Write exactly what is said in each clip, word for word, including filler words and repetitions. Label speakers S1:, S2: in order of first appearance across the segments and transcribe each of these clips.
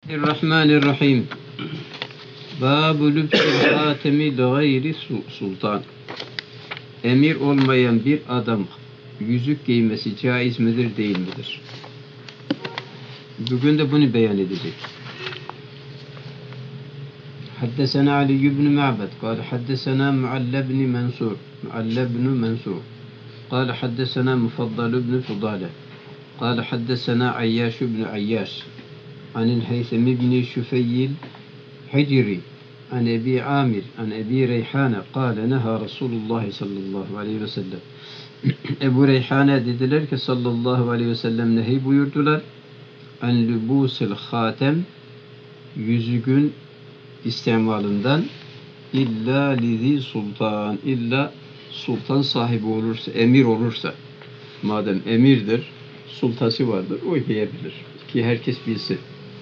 S1: Bismillahirrahmanirrahim. Bâbu lübsül hâtemi li gayri sultan. Emir olmayan bir adam yüzük giymesi caiz midir, değil midir? Bugün de bunu beyan edecek. Haddesena Ali ibn Ma'bad قال حدثنا معل بن منصور معل بن منصور قال حدثنا مفضل بن فضالة قال حدثنا عياش بن عياش عن الهيثم بن شفيل حجري عن أبي عامر عن أبي ريحانة قال نهى رسول الله صلى الله عليه وسلم. Ebu Reyhane dediler ki sallallahu aleyhi ve sellem nehi buyurdular. En lübusil hatem, yüzüğün istemalından, illa lizi sultan, illa sultan sahibi olursa, emir olursa, madem emirdir, sultası vardır, o giyebilir ki herkes bilsin.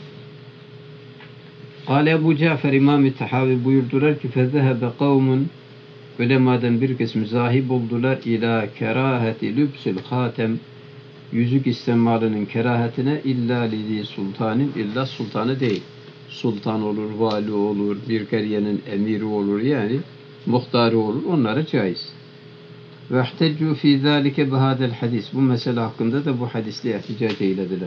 S1: Kâle Ebu Cafer İmam-ı Tahavi buyurdular ki fezehebe kavmun, ulemadan bir kısmı zahib oldular ila keraheti lübsül hatem, yüzük istemalının kerahetine, illa lizi sultanin, illa sultanı değil. Sultan olur, vali olur, bir kariyenin emiri olur, yani muhtarı olur, onlara caiz. Ve ihteccu fî zâlike bihâdel hadis. Bu mesele hakkında da bu hadisle ihticac eylediler.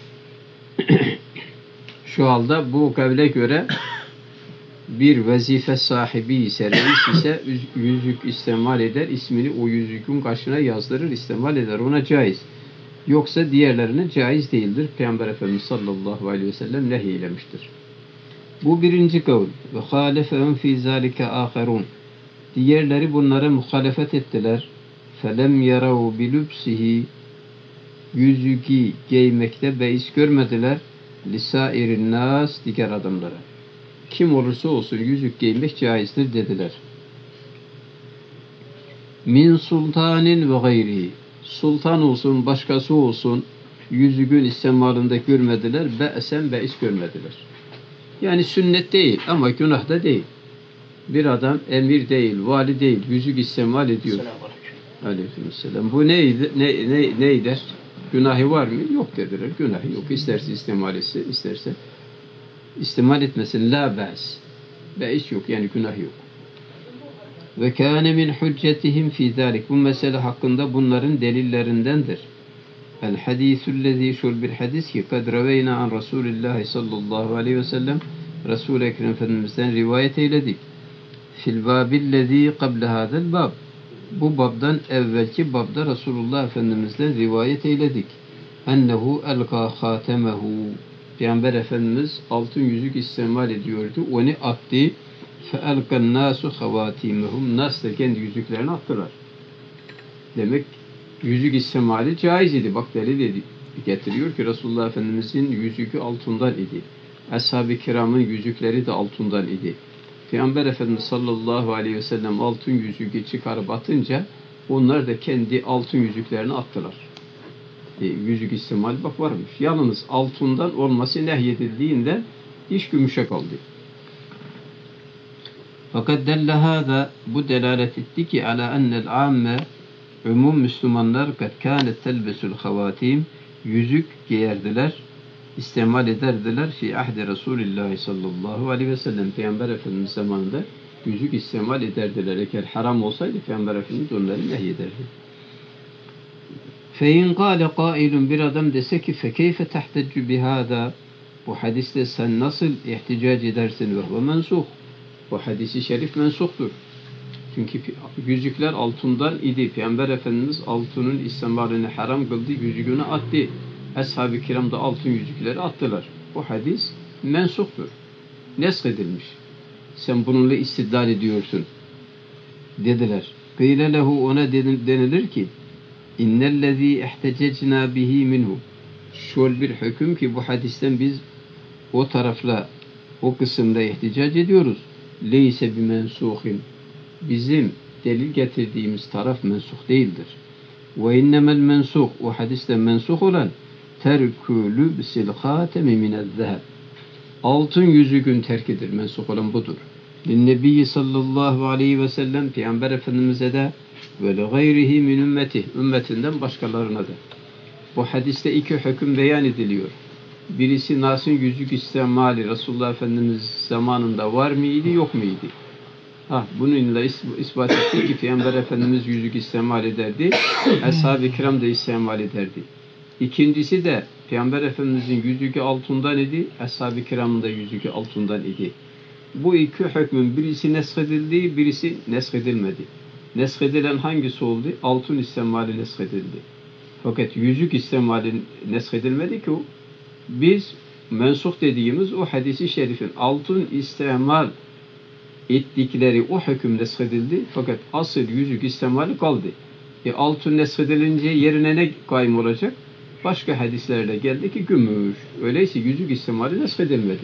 S1: Şu halde bu kavle göre bir vazife sahibi ise, reis ise yüzük istemal eder, ismini o yüzükün başına yazdırır, istemal eder, ona caiz. Yoksa diğerlerine caiz değildir. Peygamber Efendimiz sallallahu aleyhi ve sellem nehiylemiştir. Bu birinci kavl. Ve halefehum fî zâlike âkherûn. Diğerleri bunlara muhalefet ettiler. Felem yarav bilübsihi, yüzüğü giymekte beis görmediler. Lisâirin nâs, diğer adamlara. Kim olursa olsun yüzük giymek caizdir dediler. Min sultanin ve gayrihi. Sultan olsun, başkası olsun, yüzüğün istemalında görmediler, be'sen beis görmediler. Yani sünnet değil ama günah da değil. Bir adam emir değil, vali değil, yüzük istemal ediyor. Aleykümselam. Bu neydi, ne, ne, neydir? Günahı var mı? Yok dediler. Günahı yok. İsterse istemal etse, isterse istemal etmesin. La be's. Beis yok. Yani günah yok. Ve kâne min hüccetihim fî zâlik. Bu mesele hakkında bunların delillerindendir. El hadîsüllezî, şul bir hadis ki kad reveyna an Resulillahi sallallahu aleyhi ve sellem, Resul-i Ekrem Efendimiz'den rivayet eyledik. Fil bâbillezî kable hâzel bâb. Bu babdan evvelki babda Resulullah Efendimiz'den rivayet eyledik. Ennehu elgâ hâtemehu. Peygamber Efendimiz altın yüzük istemal ediyordu. Onu attı. Fe'elkan nasu havâtimehum. Nas da kendi yüzüklerini attılar. Demek yüzük istemali caiz idi. Bak delil getiriyor ki Resulullah Efendimiz'in yüzüğü altından idi. Ashab-ı kiramın yüzükleri de altından idi. Peygamber Efendimiz sallallahu aleyhi ve sellem altın yüzüğü çıkarıp atınca onlar da kendi altın yüzüklerini attılar. E, yüzük istemali bak varmış. Yalnız altından olması nehyedildiğinde iş gümüşe kaldı. Fakat delle hâzâ, bu delalet etti ki alâ ennel âmme, umum Müslümanlar kad kânet telbesül havâtim, yüzük giyerdiler, istemal ederdiler fi ahdi Resulillahi sallallahu aleyhi ve sellem. Peygamber Efendimiz zamanında yüzük istemal ederdiler. Eğer haram olsaydı Peygamber Efendimiz onları nehyederdi. Fe in kâle kâilun, bir adam dese ki fe keyfe tehteccu bihâzâ, bu hadiste sen nasıl ihticac edersin ve huve mensuh. Bu hadisi şerif mensuktur. Çünkü yüzükler altından idi. Peygamber Efendimiz altının istemalini haram kıldı, yüzüğünü attı. Ashab-ı kiram da altın yüzükleri attılar. Bu hadis mensuktur. Nesk edilmiş. Sen bununla istidlal ediyorsun dediler. Kıyle lehu, ona denilir ki innellezî ihtececnâ bihi minhu. Şöyle bir hüküm ki bu hadisten biz o tarafla, o kısımda ihticac ediyoruz. Leyse bi mensuhin. Bizim delil getirdiğimiz taraf mensuh değildir. Ve innemel mensuh, o hadiste mensuh olan terkü lübsil hâtemi minezzeheb. Altın yüzüğün terkidir. Mensuh olan budur. Linnebiyyi sallallahu aleyhi ve sellem, Peygamber Efendimiz'e de ve le gayrihi min ümmetih, ümmetinden başkalarına da. Bu hadiste iki hüküm beyan ediliyor. birisi nasıl yüzük istemali Resulullah Efendimiz zamanında var mıydı, yok muydu? Ha, bununla ispat etti ki Peygamber Efendimiz yüzük istemal ederdi, Ashab-ı Kiram da istemal ederdi. İkincisi de Peygamber Efendimizin yüzüğü altından idi, Ashab-ı Kiram'ın da yüzüğü altından idi. Bu iki hükmün birisi neshedildi, birisi neshedilmedi. Neshedilen hangisi oldu? Altın istemali neshedildi. Fakat yüzük istemali neshedilmedi ki o. Biz mensuh dediğimiz o hadisi şerifin altın istemal ettikleri o hüküm neshedildi. Fakat asıl yüzük istemali kaldı. E, altın neshedilince yerine ne kaym olacak? Başka hadislerle geldi ki gümüş. Öyleyse yüzük istemali neshedilmedi.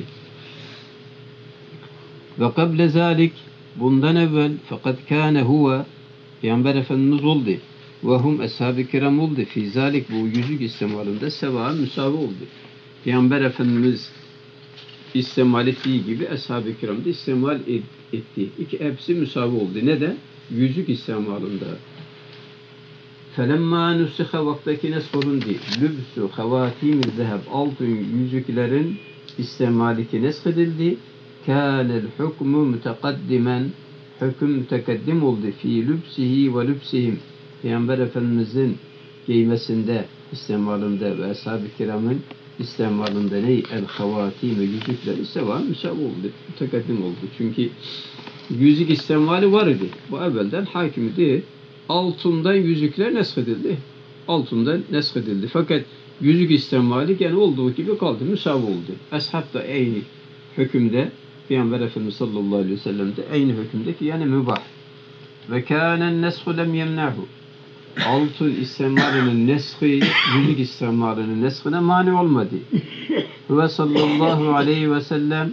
S1: Ve kable zalik bundan evvel fakat kâne huve Peygamber Efendimiz oldu. Ve hum ashab-ı kiram oldu. Fî zalik bu yüzük istemalinde seva müsavi oldu. Peygamber Efendimiz istemal ettiği gibi ashab-ı kiram da istemal etti. İki hepsi müsavi oldu. Neden? Yüzük istemalinde. فَلَمَّا نُسِخَ vaktaki nesholundu. Lübsü havâtîm-i zeheb altın yüzüklerin istemaliki neshedildi. كَانَ الْحُكْمُ مُتَقَدِّمًا hüküm mütekaddim oldu. Fî lübsihi ve lübsihim Peygamber Efendimizin giymesinde, istemalinde ve ashab-ı kiramın istemalinde ney? El-havâtîm ve yüzükleri seva müsav oldu. Mütekaddim oldu. Çünkü yüzük istemali var idi. Bu evvelden hakim değil. Altından yüzükler neshedildi. Altından neshedildi. Fakat yüzük istemali gene olduğu gibi kaldı. Müsav oldu. Ashab da aynı hükümde Peygamber Efendimiz sallallahu aleyhi ve sellem de aynı hükümdeki yani mübah. Ve kânen neshu lem yemnehu. Altın istemalinin neshi, yüzük istemalinin neshine mani olmadı. Ve sallallahu aleyhi ve sellem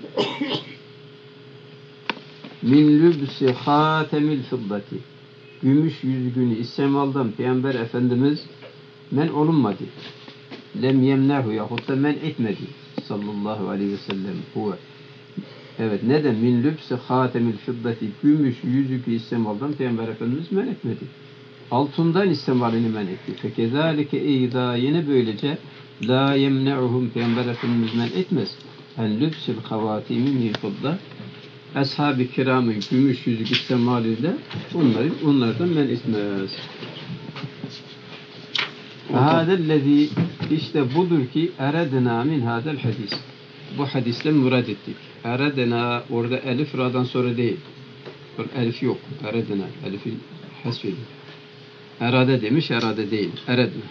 S1: min lübsi hâtemil fıddati. Gümüş yüzüğünü istemaldan Peygamber Efendimiz men olunmadı. Lem yemnehu yahut da men etmedi. Sallallahu aleyhi ve sellem. Huve. Evet, neden? Min lübsi hâtemil fıddati. Gümüş yüzüğü istemaldan Peygamber Efendimiz men etmedi. Altından istemalini men etti. Fekezâlike eydâ yine böylece la yemne'uhum Peygamber Efendimiz men etmez. En lübsil havâtimi min fıdda. Ashab-ı kiramın gümüş yüzük istemaliyle onları onlardan men etmez. Hâdellezî işte budur ki eredena min hâdel hadis. Bu hadisle murad ettik. Eredena orada elif ra'dan sonra değil. Elif yok. Eredena. Elif'i hasfedin. Erade demiş, erade değil. Eredena.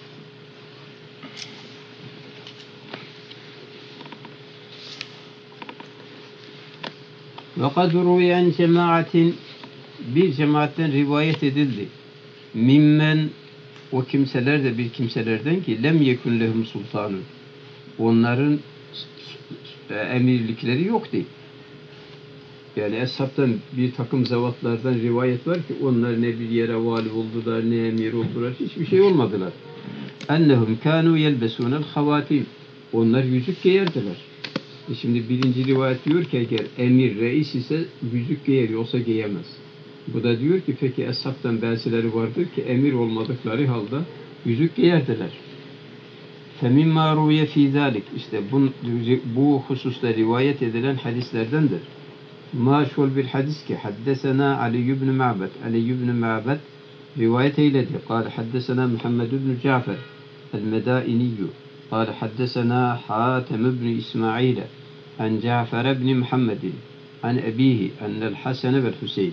S1: Ve kad ruyen cemaatin bir cemaatten rivayet edildi. Mimmen o kimseler de bir kimselerden ki lem yekun lehum sultanun. Onların emirlikleri yok değil. Yani eshabtan bir takım zevatlardan rivayet var ki onlar ne bir yere vali oldular, ne emir oldular, hiçbir şey olmadılar. Ennehum kânû yelbesûnel havâtim. Onlar yüzük giyerdiler. E şimdi birinci rivayet diyor ki eğer emir, reis ise yüzük giyer, yoksa giyemez. Bu da diyor ki peki eshabtan bazıları vardır ki emir olmadıkları halde yüzük giyerdiler. فَمِمَّا رُوْيَ ف۪ي ذَٰلِكِ İşte bu, bu hususta rivayet edilen hadislerdendir. Ma şol bir hadis ki haddesena Ali ibn Ma'bad. Ali ibn Ma'bad rivayet eyledi. Kâle haddesena Muhammed ibn Cafer el-Medâiniyyü. Kâle haddesena Hatem ibn İsmail an Cafer ibn Muhammedin an ebihi ennel Hasan vel Hüseyin.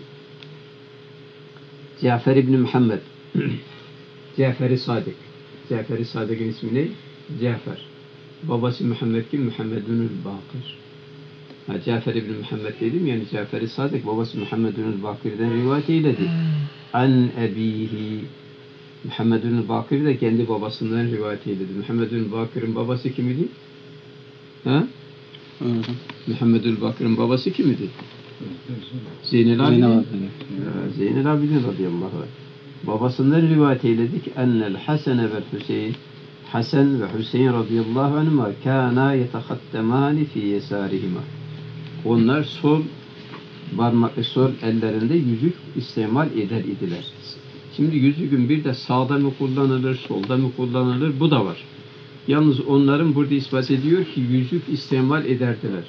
S1: Cafer ibn Muhammed Cafer-i Sadık. Cafer-i Sadık'ın ismi ne? Cafer. Babası Muhammed kim? Muhammedun el-Bakır. Ha, Cafer ibn Muhammed dedim yani Cafer-i Sadık babası Muhammedun el-Bakır'dan rivayet eyledi. An ebihi. Muhammedun el-Bakır da kendi babasından rivayet eyledi. Muhammedun el-Bakır'ın babası kim idi? Ha? Muhammedun el-Bakır'ın babası kim idi? Zeynel Abidin. Zeynel Abidin radıyallahu anh. Babasından rivayet eyledik. Ennel Hasan ve Hüseyin Hasan ve Hüseyin radıyallahu anhuma kana yetehattemani fi yesarihima. Onlar sol parmak sol ellerinde yüzük istemal eder idiler. Şimdi yüzüğün bir de sağda mı kullanılır, solda mı kullanılır? Bu da var. Yalnız onların burada ispat ediyor ki yüzük istemal ederdiler.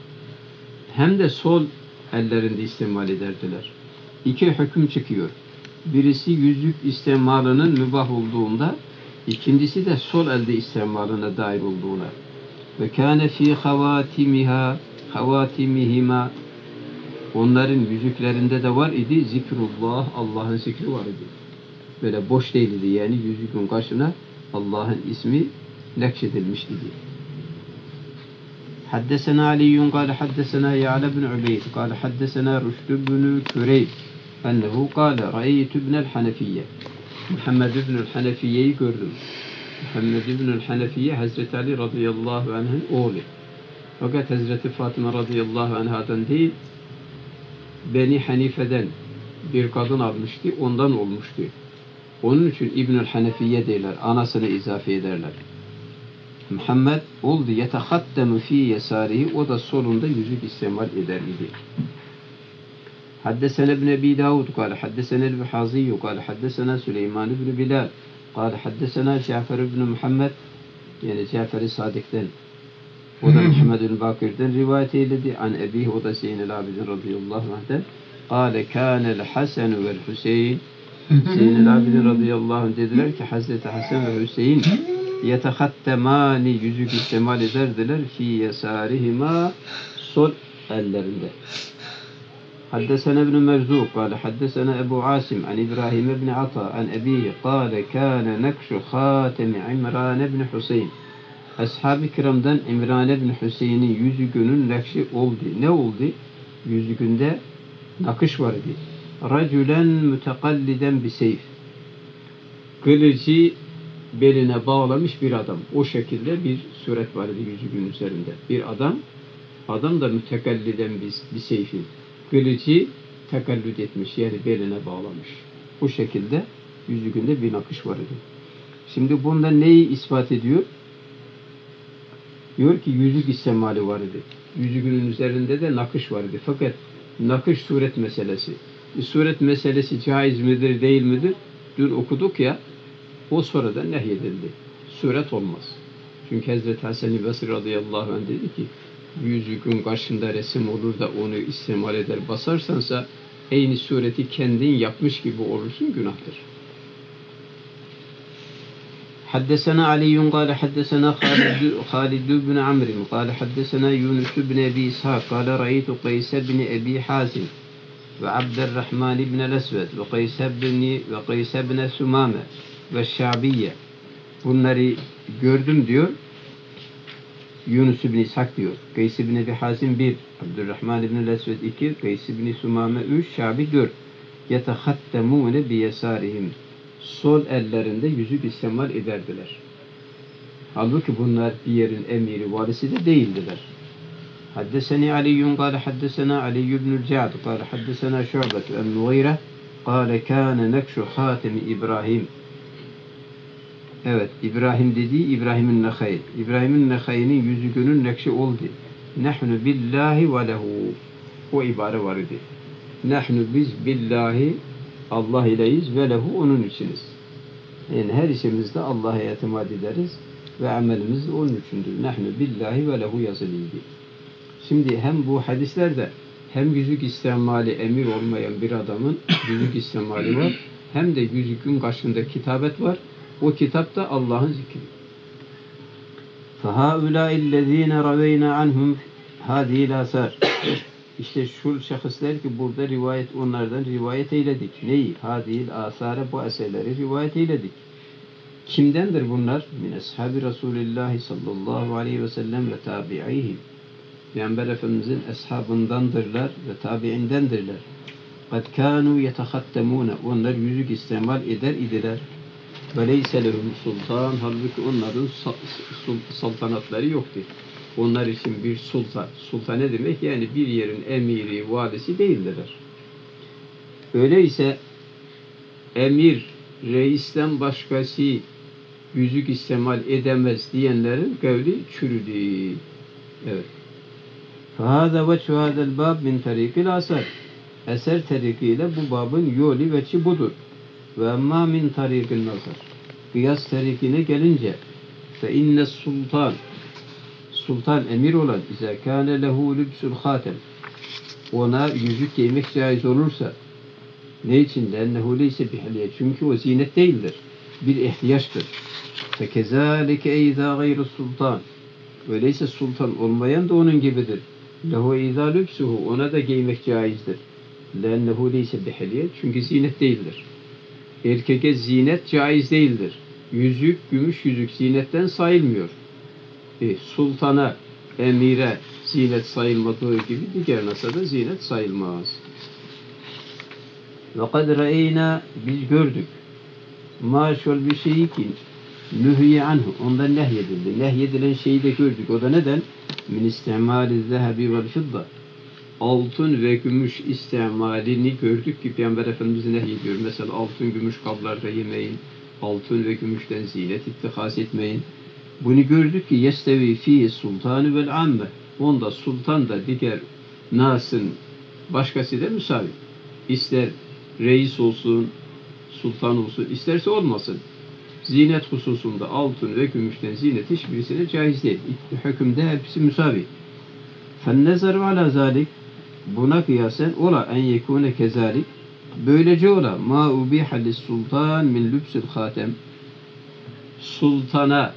S1: Hem de sol ellerinde istemal ederdiler. İki hüküm çıkıyor. Birisi yüzük istemalının mübah olduğunda, ikincisi de sol elde istemalına dair olduğuna. Ve kâne fî havâtimiha havâtimihima, onların yüzüklerinde de var idi zikrullah, Allah'ın zikri var idi. Böyle boş değildi yani, yüzükün karşına Allah'ın ismi nakşedilmiş idi. Haddesena Aliyyun kâle haddesena Ya'la bin Ubeyd kâle haddesena Rüştü bin Küreyb ennehu kâle ra'eytü ibnel Hanefiyye, Muhammed ibnül Hanefiyye'yi gördüm. Muhammed ibnül Hanefiyye Hazreti Ali radıyallahu anh'ın oğlu. Fakat Hazreti Fatıma radıyallahu anh'dan değil, Beni Hanife'den bir kadın almıştı, ondan olmuştu. Onun için İbnül Hanefiye derler, anasını izafe ederler. Muhammed oldu yetehaddemu fi yesarihi, o da solunda yüzük istemal eder idi. Haddesene ibn Ebi Davud kâle haddesene el-Buhaziyyü kâle haddesena Süleyman ibn Bilal kâle haddesena Cafer ibn Muhammed, yani Cafer-i Sadık'tan, o da Muhammed ibn Bakir'den rivayet eyledi. An Ebihi, o da Zeynel Abidin radıyallahu anh'den. Kâle kânel Hasan vel Hüseyin, Zeynel Abidin radıyallahu anh dediler ki Hazreti Hasan ve Hüseyin yetehattemani, yüzük istemal ederdiler fi yesarihima, sol ellerinde. Haddesena ibn Merzuk kâle haddesena Ebu Asim an İbrahim ibn Ata an Ebihi kâle kâne nekşu khâtemi İmran ibn Hüseyin. Ashab-ı kiramdan İmran ibn Hüseyin'in yüzüğünün nakşi oldu. Ne oldu? Yüzüğünde nakış vardı. Racülen mütekalliden bir seyf. Kılıcı beline bağlamış bir adam. O şekilde bir suret vardı yüzüğün üzerinde. Bir adam, adam da mütekalliden bir, bir seyfin. Kılıcı tekallüt etmiş, yani beline bağlamış. O şekilde yüzüğünde bir nakış vardı. Şimdi bunda neyi ispat ediyor? Diyor ki yüzük istemali vardı. Yüzüğünün üzerinde de nakış vardı. Fakat nakış suret meselesi. E, suret meselesi caiz midir, değil midir? Dün okuduk ya, o sonradan nehyedildi. Suret olmaz. Çünkü Hazreti Hasan-ı Basri radıyallahu anh dedi ki, yüzüğün karşında resim olur da onu istemal eder basarsansa, aynı sureti kendin yapmış gibi olursun, günahtır. حدثنا علي قال حدثنا خالد خالد بن عمرو قال حدثنا يونس بن أبي إسحاق قال رأيت قيس بن أبي حازم وعبد الرحمن بن الأسود وقيس بن وقيس بن سمامة والشعبية, bunları gördüm diyor. Yunus ibn İshak diyor. Kays ibn Ebi Hazim bir, Abdurrahman ibn el-Esved iki, Kays ibn Sumame üç, Şabi dört. Yetehattemune bi yesarihim. Sol ellerinde yüzük istemal ederdiler. Halbuki bunlar bir yerin emiri, valisi de değildiler. Haddeseni Aliyyun kâle haddesena Ali ibnül Ca'd kâle haddesena Şu'bet ve Mughire kâle kâne nekşu hâtemi İbrahim. Evet, İbrahim dediği İbrahim'in Nekhay. İbrahim'in Nekhay'nin yüzüğünün nekşi oldu. Nahnu billahi ve lehu. O ibare var idi. Nahnu biz billahi, Allah ileyiz ve lehu, onun içiniz. Yani her işimizde Allah'a itimat ederiz ve amelimiz onun içindir. Nahnu billahi ve lehu yazılıydı. Şimdi hem bu hadislerde hem yüzük istemali emir olmayan bir adamın yüzük istemali var, hem de yüzükün karşında kitabet var. O kitapta Allah'ın zikri. فَهَاُولَٰئِ الَّذ۪ينَ رَوَيْنَا عَنْهُمْ هَذ۪ي الْاَثَارِ. İşte şu şahıslar ki burada rivayet, onlardan rivayet eyledik. Neyi? Hadil asare, bu eserleri rivayet eyledik. Kimdendir bunlar? Min ashabi Resulillah sallallahu aleyhi ve sellem ve tabi'ihim. Peygamber Efendimizin ashabındandırlar ve tabi'indendirler. Kad kânû yetehattemûne. Onlar yüzük istemal eder idiler. Ve leyse lehum sultan. Halbuki onların saltanatları yoktu. Onlar için bir sultan. Sultan ne demek? Yani bir yerin emiri, valisi değildiler. Öyleyse emir, reisten başkası yüzük istemal edemez diyenlerin kavli çürüdü. Evet. فَهَذَا وَجْهُ هَذَا الْبَابِ مِنْ تَرِيقِ الْأَسَرِ. Eser tarikiyle bu babın yolu veçi budur. Ve emmâ min tarîkil nazar. Kıyas tarikine gelince Fe inne sultan sultan emir olan izâ kâne lehu lübsül hâtem ona yüzük giymek caiz olursa ne için? Lennehu leyse bihaliye. Çünkü o zinet değildir. Bir ihtiyaçtır. Fekezâlike eydâ gayru sultan. Öyleyse sultan olmayan da onun gibidir. Lehu eydâ lübsuhu. Ona da giymek caizdir. Lennehu leyse bihaliye. Çünkü zinet değildir. Erkeke zinet caiz değildir. Yüzük, gümüş yüzük zinetten sayılmıyor. E, sultana, emire zinet sayılmadığı gibi diğer nasıl da zinet sayılmaz. Ve kad re'eyna biz gördük. Maşol bir şeyi ki nühiye anhu. Ondan nehyedildi. Nehyedilen şeyi de gördük. O da neden? Min istimali zehebi vel fidda. Altın ve gümüş istimalini gördük ki Peygamber Efendimiz nehyediyor. Mesela altın gümüş kablarda yemeyin. Altın ve gümüşten zinet ittihas etmeyin. Bunu gördük ki yestevi fi sultanı vel amme. Onda sultan da diğer nasın başkası da müsavi. İster reis olsun, sultan olsun, isterse olmasın. Zinet hususunda altın ve gümüşten zinet hiçbirisine caiz değil. Hükümde hepsi müsavi. Fennezeru ala zalik buna kıyasen ola en yekune kezalik böylece ola ma ubiha lis sultan min lübsül hatem sultana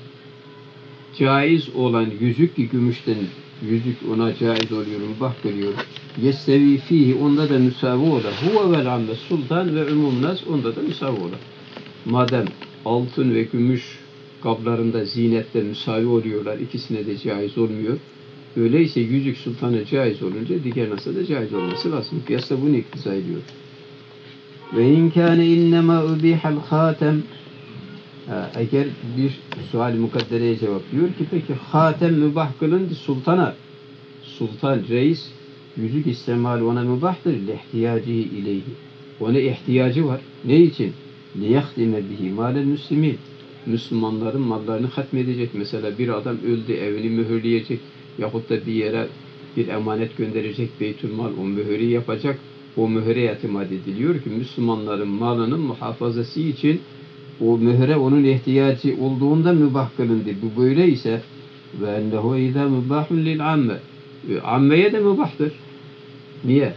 S1: caiz olan yüzük ki gümüşten yüzük ona caiz oluyor, mübah görüyor. Yestevi fihi onda da müsavi ola. Huve vel amme sultan ve umum nas onda da müsavi ola. Madem altın ve gümüş kablarında zinetle müsavi oluyorlar, ikisine de caiz olmuyor. Öyleyse yüzük sultana caiz olunca diğer nasıl da caiz olması lazım. Kıyasla bunu iktiza ediyor. Ve in kâne innema ubihal hatem eğer bir sual-i mukaddereye cevap diyor ki peki hatem mübah kılındı sultana. Sultan, reis yüzük istemali ona mübahtır. Lihtiyacı ileyhi. Ona ihtiyacı var. Ne için? Liyahdime bihi mâlel müslimin. Müslümanların mallarını hatmedecek. Mesela bir adam öldü, evini mühürleyecek yahut da bir yere bir emanet gönderecek beytülmal, o mühürü yapacak. O mühüre itimat ediliyor ki Müslümanların malının muhafazası için o mühüre onun ihtiyacı olduğunda mübah kılındı. Bu böyle ise ve ennehu izâ mübâhun lil amme. Ammeye de mübahtır. Niye?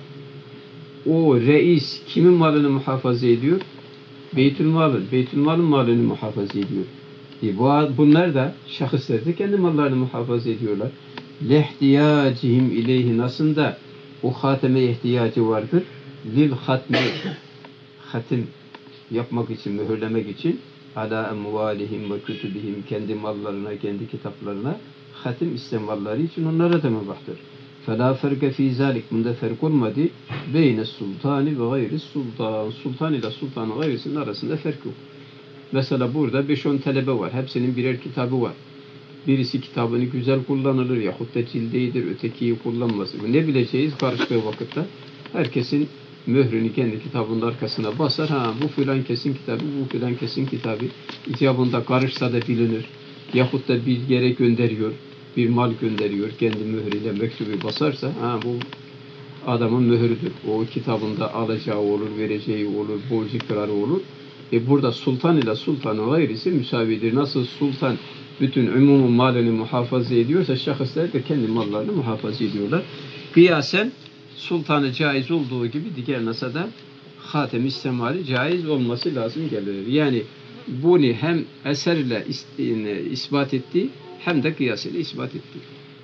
S1: O reis kimin malını muhafaza ediyor? Beytülmalın. Beytülmalın malını muhafaza ediyor. E bu, bunlar da şahıslar da kendi mallarını muhafaza ediyorlar. Lehtiyacihim ileyhi nasıl da o hateme ihtiyacı vardır. Lil hatmi hatim yapmak için, mühürlemek için ala emvalihim ve kütübihim kendi mallarına, kendi kitaplarına hatim istemalları için onlara da mübahtır. فَلَا فَرْقَ ف۪ي ذَٰلِكَ bunda fark olmadı. Beyne sultani ve gayri sultan. Sultan ile sultanın gayrisinin arasında fark yok. Mesela burada beş on talebe var. Hepsinin birer kitabı var. Birisi kitabını güzel kullanılır yahut da cildeydir, ötekiyi kullanmaz. Ne bileceğiz karıştığı vakitte? Herkesin mührünü kendi kitabının arkasına basar. Ha bu filan kesin kitabı, bu filan kesin kitabı. İcabında karışsa da bilinir. Yahut da bir yere gönderiyor. Bir mal gönderiyor. Kendi mührüyle mektubu basarsa ha bu adamın mührüdür. O kitabında alacağı olur, vereceği olur, borcu kırarı olur. E burada sultan ile sultanın gayrisi müsavidir. Nasıl sultan bütün umumun malını muhafaza ediyorsa şahıslar da kendi mallarını muhafaza ediyorlar. Kıyasen sultanı caiz olduğu gibi diğer nasıl da hatem istemali caiz olması lazım gelir. Yani bunu hem eserle ispat etti hem de kıyas ile ispat etti.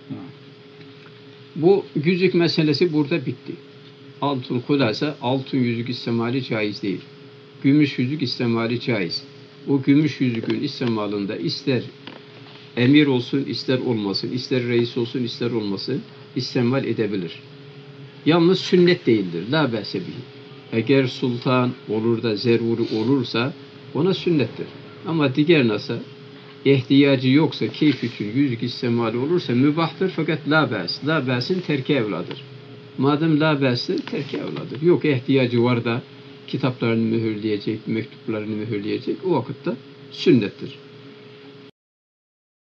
S1: Bu yüzük meselesi burada bitti. Altın hulasa, altın yüzük istemali caiz değil. Gümüş yüzük istemali caiz. O gümüş yüzükün istemalında ister emir olsun, ister olmasın, ister reis olsun, ister olmasın, istemal edebilir. Yalnız sünnet değildir. La be'sebihi. Eğer sultan olur da zeruri olursa ona sünnettir. Ama diğer nasıl ihtiyacı yoksa, keyif için yüzük istemali olursa mübahtır fakat la be's. La be'sin terki evladır. Madem la be'stir, terki evladır. Yok ihtiyacı var da kitaplarını mühürleyecek, mektuplarını mühürleyecek o vakitte sünnettir.